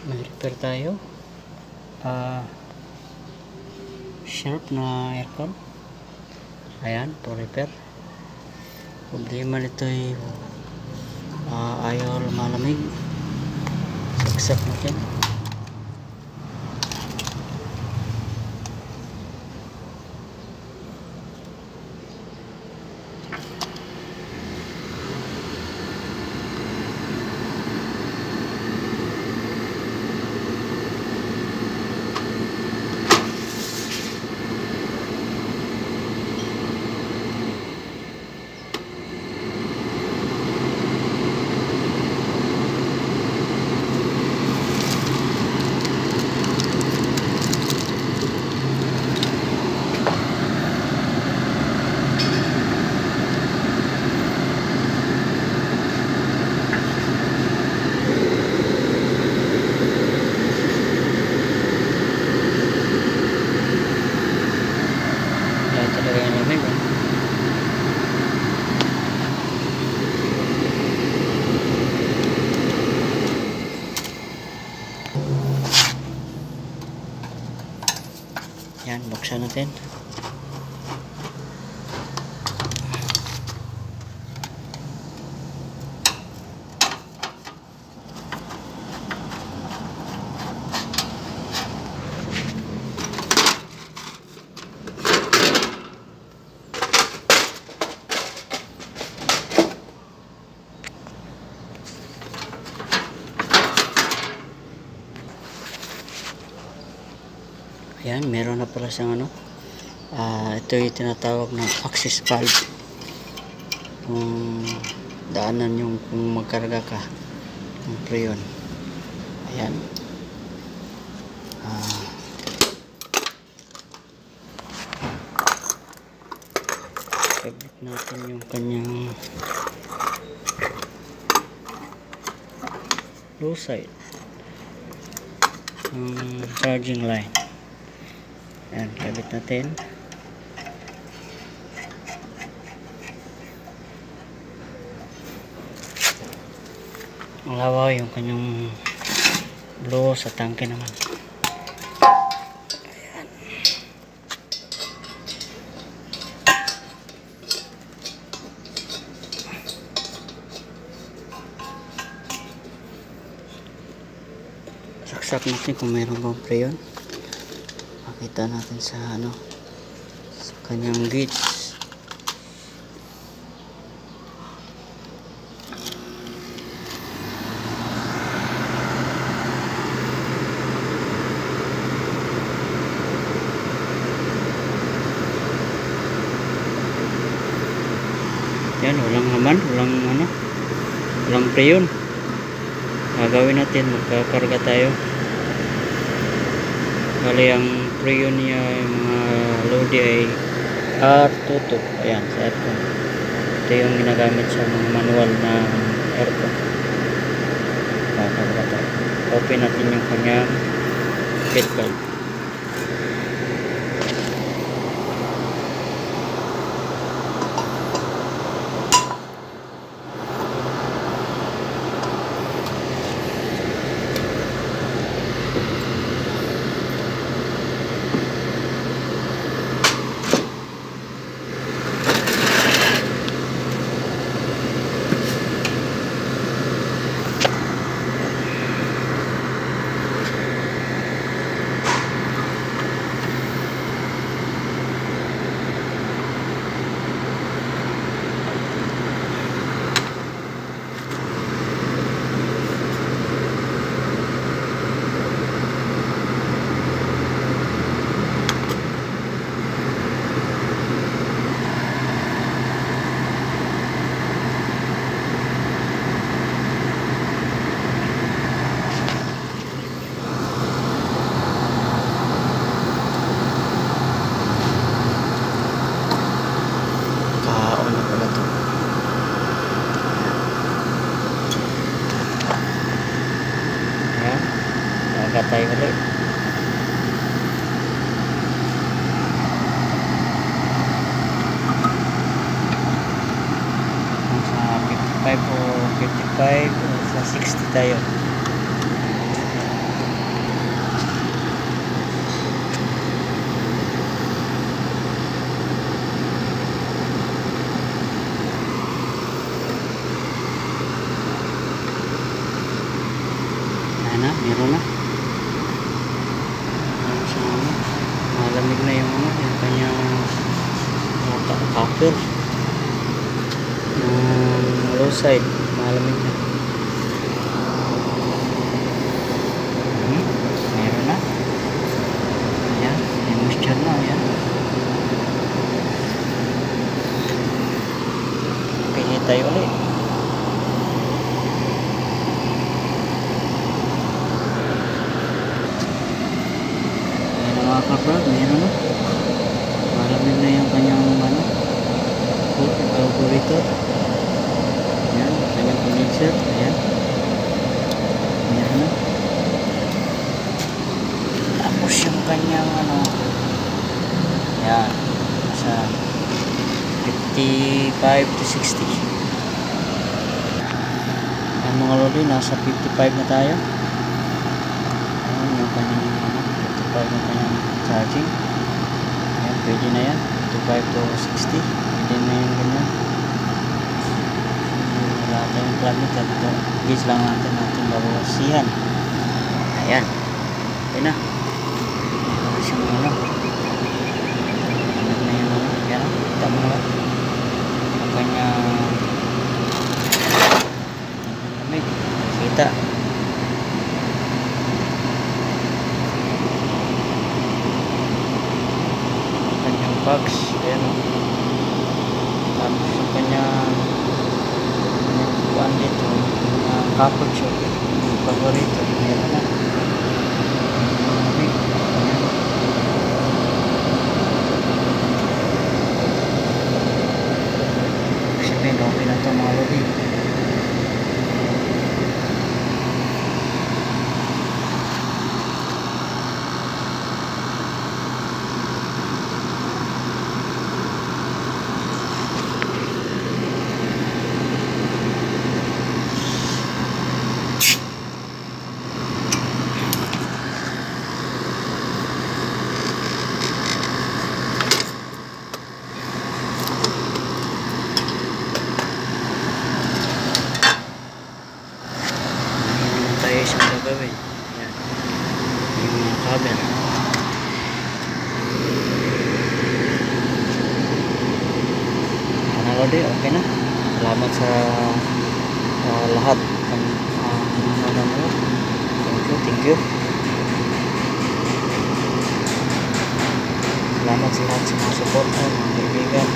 may repair tayo. Sharp na aircon. Ayan, to repair. Problema nito ay ayaw malamig. Saksak natin. Yan, buksan natin. Ayan, meron na pala siyang ito yung tinatawag na access valve. Kung daanan yung kung magkarga ka ng freon. Ayan. Kabit natin yung kanyang low side charging line. Ayan, kabit natin. Ang lawa yung kanyang blow sa tangke naman. Ayan. Saksak natin kung mayroon bang freon. Makita natin sa sa kanyang gauge. Yan, walang laman, walang freon. Gagawin natin, magkakarga tayo. Bali ang freon niya yung mga Lodi ay R22. Ayan, sa aircon. Ito yung ginagamit sa mga manual na aircon. Kakarga tayo. Open natin yung kanyang gate valve. Tayo ulit. Sa 55 o 55 o sa 60 tayo. Ayan na, meron na. Malamig na yung kanyang copper. Yung low side, malamig na. Meron na. Ayan, may moisture na. Ayan. Okay, tayo ulit. Mga kapra, meron na. Malamig na yung kanyang carburetor. Ayan, kanyang condenser. Ayan. Meron na. Tapos yung kanyang ayan, sa 55 to 60. Ayan mga lodi, nasa 55 na tayo. Ayan yung kanyang 55 na kanyang charging. Ayan, pwede na yan 55 to 60. Pwede na yung ganyan. Wala tayong plug meter dito. Gauge lang natin babasihan. Ayan, ayan na. Tapos yung anak na yung ayan, kita mo naman ang kanyang lamig. Kita box, ayan o. Tapos yung kanyang kuhaan dito, yung copper shop, yung paborito, meron na. Sabihin, okay na ito mga lodi. Siyang gagawin. Ayan. Yung mga cover. Lodi, okay na. Salamat sa lahat. Thank you. Salamat sa lahat sa mga support, mga kaibigan.